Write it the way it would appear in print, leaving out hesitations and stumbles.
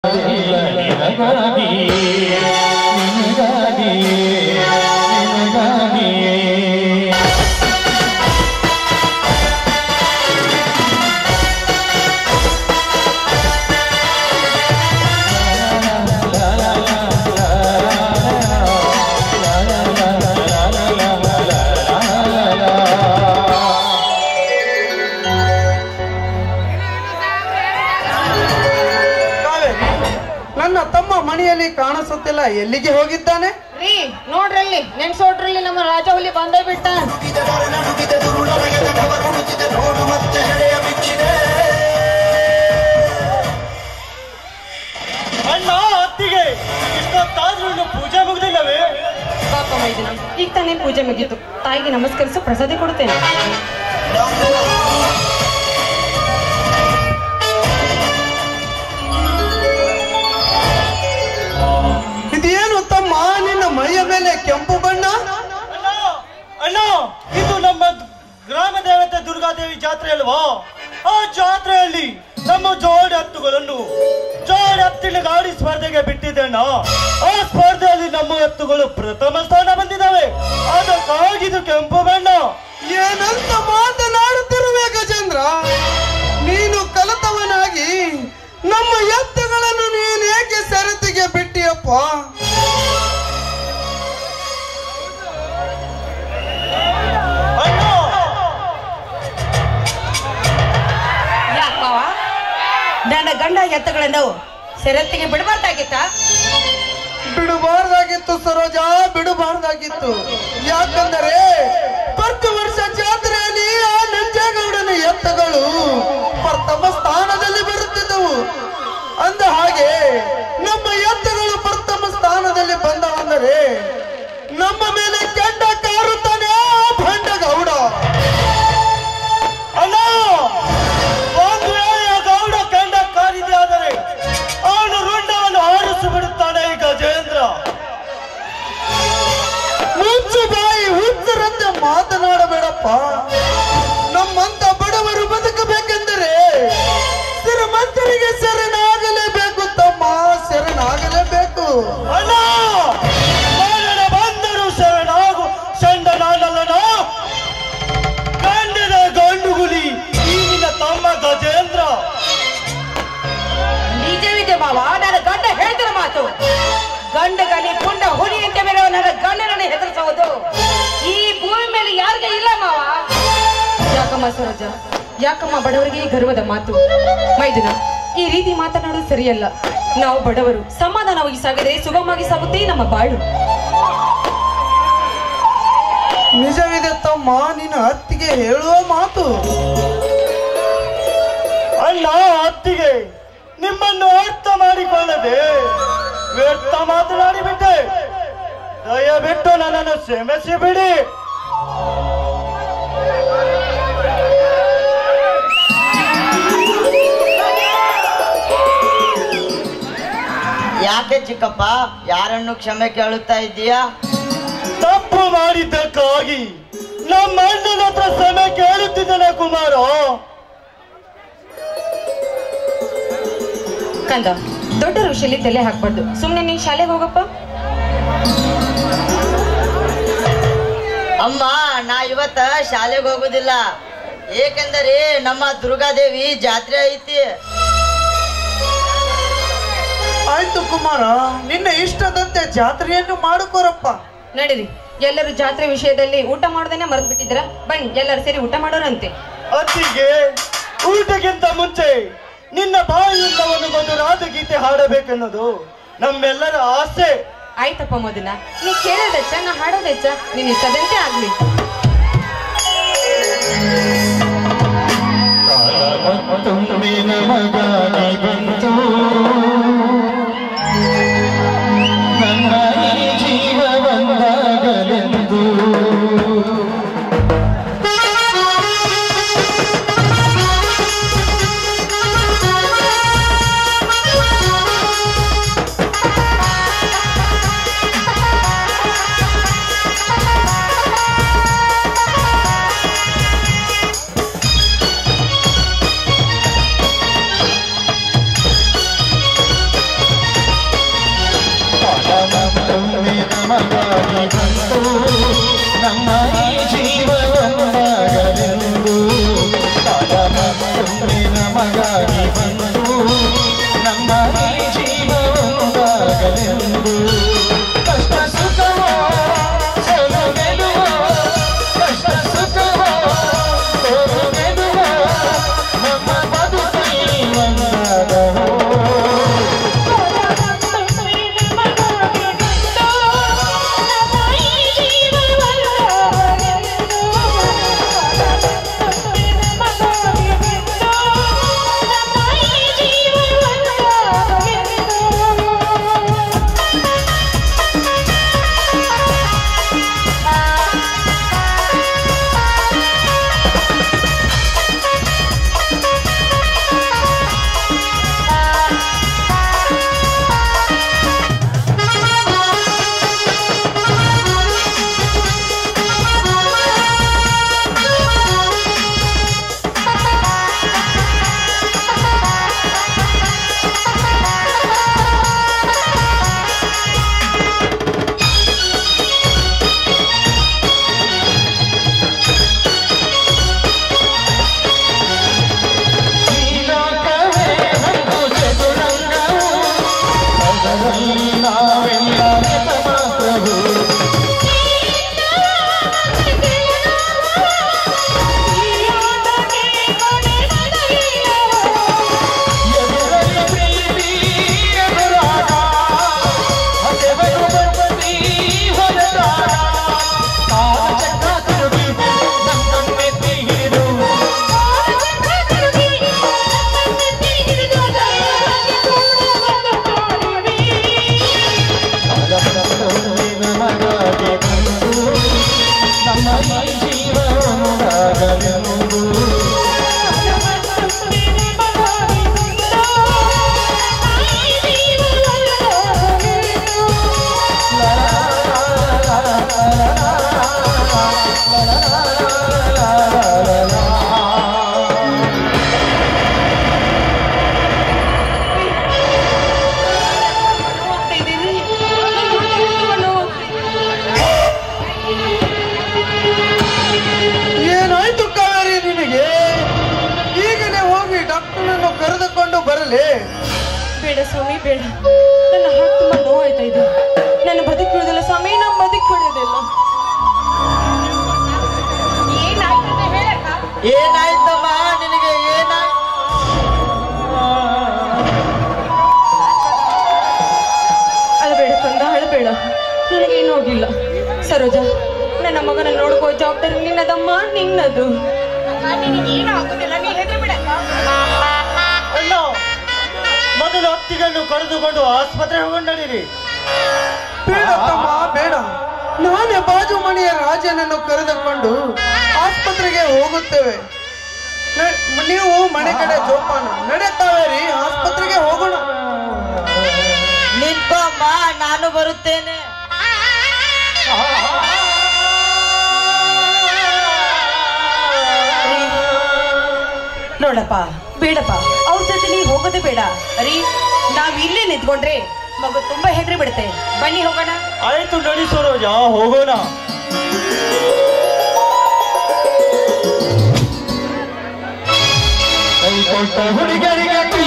ಮನೆಯಲ್ಲಿ ಕಾಣಿಸುತ್ತಿಲ್ಲ, ಎಲ್ಲಿಗೆ ಹೋಗಿದ್ದಾನೆ? ರೀ ನೋಡ್ರಲ್ಲಿ ನೆನ್ಸೋಡ್ರಲ್ಲಿ ನಮ್ಮ ರಾಜ ಹುಲಿ ಬಂದೇ ಬಿಟ್ಟ. ಅಣ್ಣ ಅತ್ತಿಗೆ ಇಷ್ಟೊತ್ತಾದ್ರೂ ಪೂಜೆ ಮುಗ್ದಿಲ್ಲವೇ? ಪಾಪ ಮೈದಿನ ಈಗ ತಾನೇ ಪೂಜೆ ಮುಗೀತು. ತಾಯಿಗೆ ನಮಸ್ಕರಿಸು, ಪ್ರಸಾದಿ ಕೊಡ್ತೇನೆ. ಇದೇನು ತಮ್ಮ ನಿನ್ನ ಮೈಯ ಮೇಲೆ ಕೆಂಪು ಬಣ್ಣ? ಅಣ್ಣ ಇದು ನಮ್ಮ ಗ್ರಾಮ ದೇವತೆ ದುರ್ಗಾದೇವಿ ಜಾತ್ರೆ ಅಲ್ವಾ? ಆ ಜಾತ್ರೆಯಲ್ಲಿ ನಮ್ಮ ಜೋಡಿ ಹತ್ತಿನ ಗಾಡಿ ಸ್ಪರ್ಧೆಗೆ ಬಿಟ್ಟಿದ್ದಣ್ಣ. ಆ ಸ್ಪರ್ಧೆಯಲ್ಲಿ ನಮ್ಮ ಎತ್ತುಗಳು ಪ್ರಥಮ ಸ್ಥಾನ ಬಂದಿದ್ದಾವೆ. ಅದಕ್ಕಾಗಿದು ಕೆಂಪು ಬಣ್ಣ. ಏನಂತ ಮಾತನಾಡುತ್ತಿರುವೆ ಗಜೇಂದ್ರ? ನೀನು ಕಲಿತವನಾಗಿ ನಮ್ಮ ಎತ್ತುಗಳನ್ನು ನೀನೇಕೆ ಸರತಿಗೆ ಬಿಟ್ಟಿಯಪ್ಪ? ಯಾಕವ ನನ್ನ ಗಂಡ ಎತ್ತುಗಳನ್ನು ಸೆರತ್ತಿಗೆ ಬಿಡಬಾರ್ದಾಗಿತ್ತ? ಬಿಡಬಾರ್ದಾಗಿತ್ತು ಸರೋಜ, ಬಿಡಬಾರ್ದಾಗಿತ್ತು. ಯಾಕಂದರೆ ಪ್ರತಿ ವರ್ಷ ಜಾತ್ರೆಯಲ್ಲಿ ಆ ನಂಜೇಗೌಡನ ಎತ್ತುಗಳು ಪ್ರಥಮ ಸ್ಥಾನದಲ್ಲಿ ಬರುತ್ತಿದ್ದವು. ಅಂದ ಹಾಗೆ ನಮ್ಮ ಎತ್ತುಗಳು ಪ್ರಥಮ ಸ್ಥಾನದಲ್ಲಿ ಬಂದವಂದರೆ ನಮ್ಮ ಮೇಲೆ ಕೆಂಡ ಕಾರುತ್ತಾನೆ ಆ ಭಂಡ ಗೌಡ. ಅಣ್ಣ ಒಂದು ವೇಳೆ ಆ ಗೌಡ ಕೆಂಡ ಕಾರಿದೆ ಆದರೆ ಅವನು ರುಂಡವನ್ನು ಹಾರಿಸಿ ಬಿಡುತ್ತಾನೆ ಈ ಗಜೇಂದ್ರ. ಮುಚ್ಚು ಬಾಯಿ, ಹುಚ್ಚರಂತೆ ಮಾತನಾಡಬೇಡಪ್ಪ. ನಮ್ಮಂತ ಬಡವರು ಬದುಕಬೇಕೆಂದರೆ ಶ್ರೀಮಂತರಿಗೆ ಶರಣಾಗಲೇಬೇಕು ತಮ್ಮ, ಶರಣಾಗಲೇಬೇಕು. ಅಣ್ಣ ಮರಣ ಬಂದರು ಶರಣಾಗು ಚಂಡನಾಡಲ್ಲಣ. ಗಂಡನ ಗಂಡುಗುಲಿ ಈಗಿನ ತಮ್ಮ ಗಜೇಂದ್ರ. ನಿಜವಿದೆ ಮಾವ, ನನ್ನ ಗಂಡ ಹೇಳ್ತಿರ ಮಾತು. ಗಂಡಗಲಿ ಪುಂಡ ಹುಲಿ ಅಂತ ಮೇಲೆ ನನ್ನ ಗಂಡನನ್ನು ಹೆದರಿಸಬಹುದು ಈ ಭೂಮಿ ಮೇಲೆ ಯಾರಿಗೆ ಇಲ್ಲ ಮಾವ. ಯಾಕಮ್ಮ ಸರೋಜ, ಯಾಕಮ್ಮ ಬಡವರಿಗೆ ಈ ಗರ್ವದ ಮಾತು? ಮೈದುನ, ಈ ರೀತಿ ಮಾತನಾಡೋದು ಸರಿಯಲ್ಲ. ನಾವು ಬಡವರು ಸಮಾಧಾನವಾಗಿ ಸಾಗಿದರೆ ಸುಗಮವಾಗಿ ಸಾಗುತ್ತೆ ನಮ್ಮ ಬಾಳು. ನಿಜವಿದೆ ತಮ್ಮ, ನಿನ್ನ ಅತ್ತಿಗೆ ಹೇಳುವ ಮಾತು. ಅಣ್ಣ ಅತ್ತಿಗೆ ನಿಮ್ಮನ್ನು ಅರ್ಥ ಮಾಡಿಕೊಳ್ಳದೆ ವ್ಯರ್ಥ ಮಾತನಾಡಿಬಿಟ್ಟೆ. ದಯವಿಟ್ಟು ನನ್ನನ್ನು ಕ್ಷಮಿಸಿ ಬಿಡಿ. ಯಾಕೆ ಚಿಕ್ಕಪ್ಪ ಯಾರನ್ನು ಕ್ಷಮೆ ಕೇಳುತ್ತಾ ಇದ್ದೀಯಾ? ತಪ್ಪು ಮಾಡಿದ್ದಕ್ಕಾಗಿ ನಮ್ಮ ಅಣ್ಣನ ಹತ್ರ ಕ್ಷಮೆ ಕೇಳುತ್ತಿದ್ದಾನೆ ಕುಮಾರ. ಕಂದ, ದೊಡ್ಡರ ವಿಷಯದಲ್ಲಿ ತಲೆ ಹಾಕ್ಬಾರ್ದು. ಸುಮ್ನೆ ನೀನ್ ಶಾಲೆಗೆ ಹೋಗಪ್ಪ. ಅಮ್ಮ, ನಾ ಇವತ್ತ ಶಾಲೆಗೆ ಹೋಗುದಿಲ್ಲ. ಏಕೆಂದರೆ ನಮ್ಮ ದುರ್ಗಾದೇವಿ ಜಾತ್ರೆ ಐತಿ. ಆಯ್ತು ಕುಮಾರ, ನಿನ್ನ ಇಷ್ಟದಂತೆ ಜಾತ್ರೆಯನ್ನು ಮಾಡಿಕೋರಪ್ಪ. ನಡೀರಿ, ಎಲ್ಲರೂ ಜಾತ್ರೆ ವಿಷಯದಲ್ಲಿ ಊಟ ಮಾಡೋದನ್ನೇ ಮರೆತು ಬಿಟ್ಟಿದ್ದೀರಾ. ಬನ್ನಿ ಎಲ್ಲರೂ ಸೇರಿ ಊಟ ಮಾಡೋರಂತೆ. ಅತ್ತಿಗೆ ಊಟಕ್ಕಿಂತ ಮುಂಚೆ ನಿನ್ನ ಬಾಯಿಯಿಂದ ಒಂದು ರಾಧಗೀತೆ ಹಾಡಬೇಕೆನ್ನೋದು ನಮ್ಮೆಲ್ಲರ ಆಸೆ. ಆಯ್ತಪ್ಪ ಮಧುನ, ನೀ ಕೇಳೋದೆಚ್ಚ, ನಾ ಹಾಡೋದೆಚ್ಚ, ನೀನ್ ಇಷ್ಟದಂತೆ ಆಗ್ಲಿ. ಬಂತು ನನ್ನ ಜೀವ ಬಂದಾಗಲೆಂದು ನಮ್ಮ ಈ ಜೀವನವಾಗಲೆಂದು ಕಾಲಮತ್ತೊಮ್ಮೆ ನಮಗಾಗಿ ಬಂದು ನಮ್ಮ ಈ ಜೀವನವಾಗಲೆಂದು ಕಷ್ಟ ಸುಖವೋ ಸೋಲು ಗೆಲುವೋ ಕಷ್ಟ ಸುಖವೋ ಸೋಲು ಗೆಲುವೋ ನಮ್ಮ ಬದುಕಲ್ಲಿ ಒಂದಾದವೋ ಕರೆದುಕೊಂಡು ಬರಲಿ. ಬೇಡ ಸ್ವಾಮಿ ಬೇಡ, ನನ್ನ ಹಾರ್ಟ್ ತುಂಬಾ ನೋವಾಯ್ತಾ ಇದೆ. ನನ್ನ ಬದುಕುವುದಿಲ್ಲ ಸ್ವಾಮಿ, ನಮ್ಮ ಬದುಕುವುದಿಲ್ಲ. ಏನಾಯ್ತಮ್ಮ ನಿನಗೆ? ಅಳಬೇಡ ಕಂದ, ಅಳಬೇಡ, ನನಗೇನು ಹೋಗಿಲ್ಲ. ಸರೋಜ, ನನ್ನ ಮಗನ ನೋಡ್ಕೋ ಜವಾಬ್ದಾರಿ ನಿನ್ನದಮ್ಮ, ನಿನ್ನದು. ಅಣ್ಣ, ಮೊದಲು ಅತ್ತಿಗೆಯನ್ನು ಕರೆದುಕೊಂಡು ಆಸ್ಪತ್ರೆ ಹೋಗಿ ನಡೀರಿ. ಬೇಡ ತಮ್ಮ ಬೇಡ, ನಾನೇ ಬಾಜು ಮನೆಯ ರಾಜನನ್ನು ಕರೆದುಕೊಂಡು ಆಸ್ಪತ್ರೆಗೆ ಹೋಗುತ್ತೇವೆ. ನೀವು ಮನೆ ಕಡೆ ಜೋಪಾನ ನಡೆತಾವೇರಿ, ಆಸ್ಪತ್ರೆಗೆ ಹೋಗೋಣ. ನಿಂತಮ್ಮ, ನಾನು ಬರುತ್ತೇನೆ. ನೋಡಪ್ಪ, ಬೇಡಪ್ಪ, ಅವ್ರ ಜೊತೆ ನೀವು ಹೋಗೋದೇ ಬೇಡ. ರೀ, ನಾವ್ ಇಲ್ಲೇ ನಿಂತ್ಕೊಂಡ್ರೆ ಮಗು ತುಂಬಾ ಹೆದರಿ ಬಿಡುತ್ತೆ. ಬನ್ನಿ ಹೋಗೋಣ. ಆಯ್ತು ನಡಿ ಸರೋಜ, ಹೋಗೋಣ. ಹುಡುಗರಿಗೆ